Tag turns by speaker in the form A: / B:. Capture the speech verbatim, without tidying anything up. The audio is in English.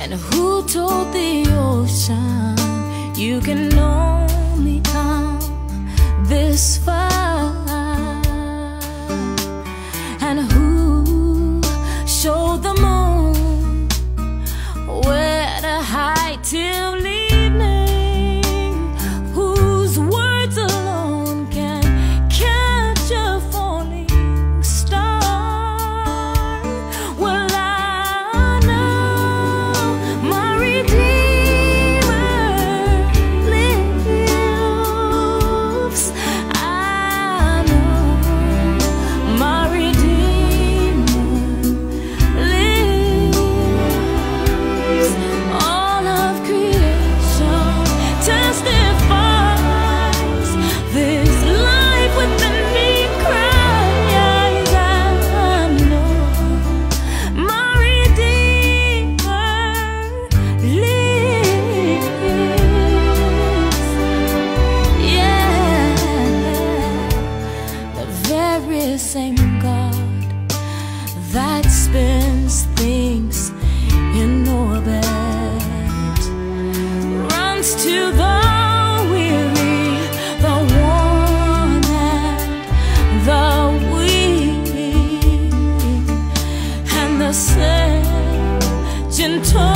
A: And who told the ocean you can only come this far? And who showed the moon where to hide till evening? Whose words alone can catch a falling star? Well, I know my Redeemer lives. I know my Redeemer lives. All of creation testifies this life within me cries. I know my Redeemer lives. Yeah, the very same God that spins things in orbit runs to the weary, the worn, and the weak, and the same gentle